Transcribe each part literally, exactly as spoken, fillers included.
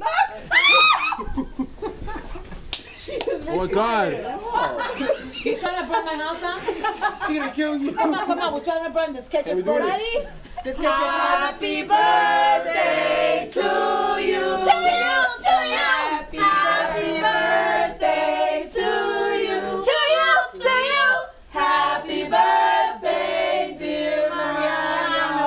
Oh my God. You trying to burn my house down? She gonna kill you. Come on, come on. We're trying to burn this cake. Is burning. Ready? This cake is Happy birthday to you. To you, to you. Happy, Happy birthday to you. To you, to you. Happy birthday, dear Mariano.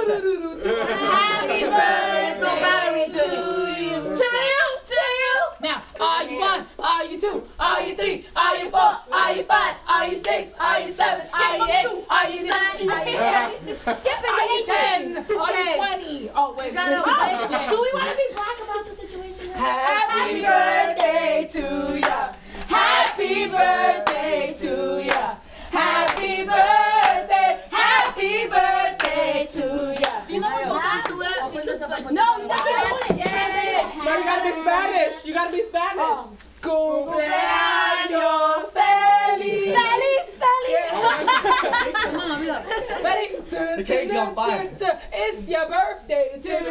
Happy birthday no battery to you. To you, to you. Now, are you one? Are you two? Are you three? Are you four? Are you five? Are you six? Are you seven? Are you eight? Are you nine? Are you ten? Skip it. Are you ten? Are you twenty? Oh wait. gotta oh, wait. do we want to be black about the situation? Happy birthday to ya. Happy birthday to ya. Happy birthday. Happy birthday to ya. Do you know what you're supposed to do? Open this up. No, you gotta do it. Yeah. No, you gotta be Spanish. You gotta be Spanish. Oh. Cumpleaños feliz. Feliz, feliz. Come on, hurry up. Ready? The cake's on fire. It's your birthday.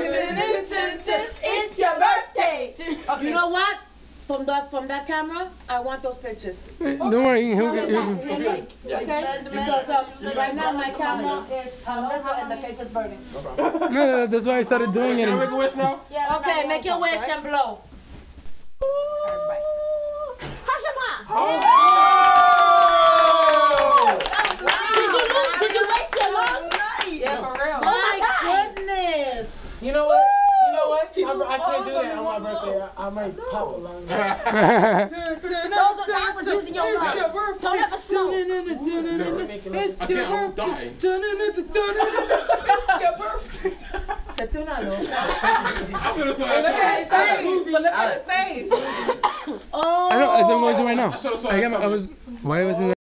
It's your birthday. Okay. You know what? From that from that camera, I want those pictures. Don't worry, he'll get he'll, Okay? Because um, right now my camera is um, this one and the cake is burning. no, no, that's why I started doing it. Can I make a wish now? Okay, make your wish and blow. Did you lose? Did you waste your lungs? Yeah, for real. My goodness. You know what? You know what? I, I can't do that on my birthday. I, I might pop a lung. Those are was using your lungs. Don't ever smoke. It's I can't, I'll die. It's your birthday. Tetúnalo. I'm gonna say Look at his face. But look at his face. Oh. I know, that's what I'm going to do right now. I should've saw I, it got my, I coming. was, why was it?